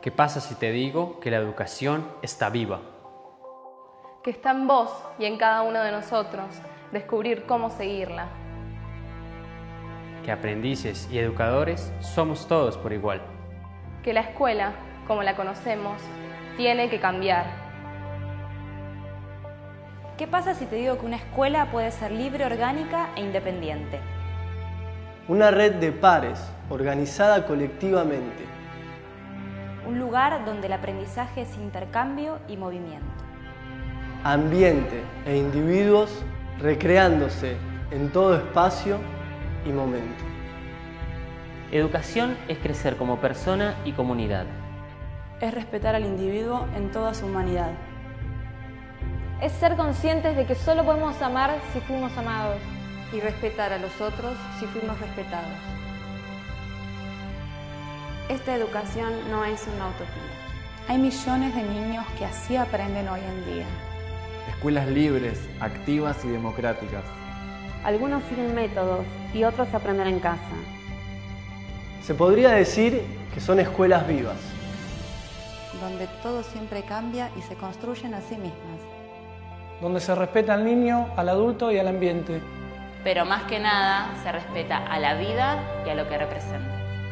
¿Qué pasa si te digo que la educación está viva? Que está en vos y en cada uno de nosotros descubrir cómo seguirla. Que aprendices y educadores somos todos por igual. Que la escuela, como la conocemos, tiene que cambiar. ¿Qué pasa si te digo que una escuela puede ser libre, orgánica e independiente? Una red de pares, organizada colectivamente. Un lugar donde el aprendizaje es intercambio y movimiento. Ambiente e individuos recreándose en todo espacio y momento. Educación es crecer como persona y comunidad. Es respetar al individuo en toda su humanidad. Es ser conscientes de que solo podemos amar si fuimos amados. Y respetar a los otros si fuimos respetados. Esta educación no es una utopía. Hay millones de niños que así aprenden hoy en día. Escuelas libres, activas y democráticas. Algunos siguen métodos y otros aprenden en casa. Se podría decir que son escuelas vivas. Donde todo siempre cambia y se construyen a sí mismas. Donde se respeta al niño, al adulto y al ambiente. Pero más que nada se respeta a la vida y a lo que representa.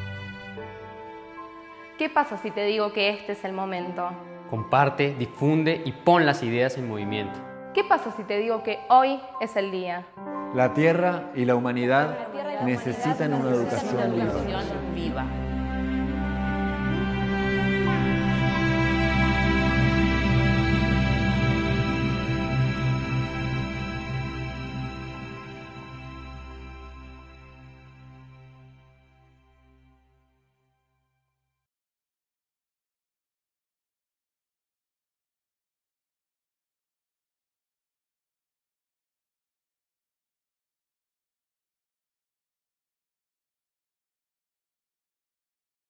¿Qué pasa si te digo que este es el momento? Comparte, difunde y pon las ideas en movimiento. ¿Qué pasa si te digo que hoy es el día? La tierra y la humanidad necesitan una educación viva.